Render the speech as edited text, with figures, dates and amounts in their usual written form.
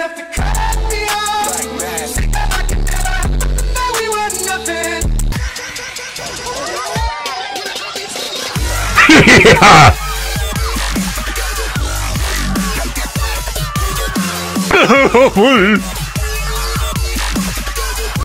enough to cut me off. I can never know we were nothing. Yeah.